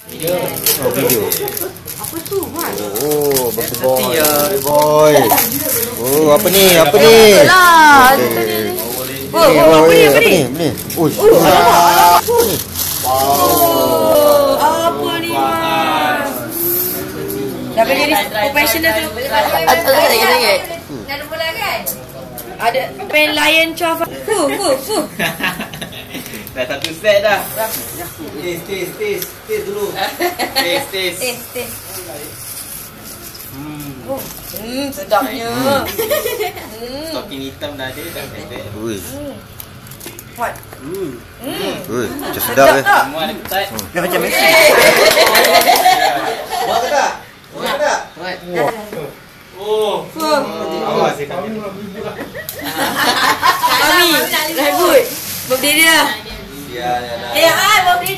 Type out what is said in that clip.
Oh, video. Apa tu, Mat? Oh, birthday boy. Birthday boy. Oh, apa ni? Apa ni? Alah. Oh, apa ni? Apa ni? Uish. Oh, apa ni, Mat? Dah jadi professional tu. Ada. Ada bola kan? Ada pen lion chow. Dah satu set dah. Taste dulu. Taste. Sedapnya. Stocking hitam dah ada dah set. Uish. What? Uish, macam sedap eh. Semua ada ketat. Dia macam ni. Buat ke tak? Buat tak? Oh. Awas dia kami. Mami, dah good. Birthday dia. Ya. Birthday